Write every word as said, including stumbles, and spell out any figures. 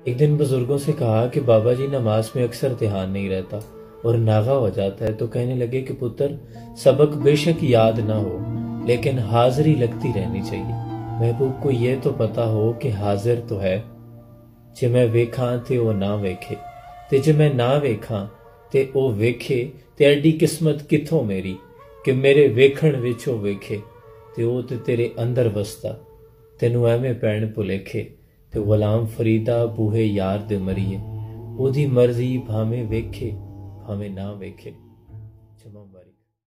एक दिन बुजुर्गों से कहा कि बाबा जी नमाज में अक्सर ध्यान नहीं रहता और नागा हो जाता है। तो कहने लगे कि पुत्र, सबक बेशक याद ना हो लेकिन हाजिरी लगती रहनी चाहिए। महबूब को यह तो पता हो कि हाजिर तो है, जे मैं वेखा ते ओ ना वेखे, ते जे मैं ना वेखा ते ओ वेखे, ते एडी किस्मत किथों मेरी कि मेरे वेखण विच ओ वेखे, ते ओ ते तेरे अंदर वसदा, तेनू एवें पैण भुलेखे, ते गुलाम फरीदा बूहे यार दे मरीए, ओदी मर्जी भावें वेखे भावें ना वेखे। जमा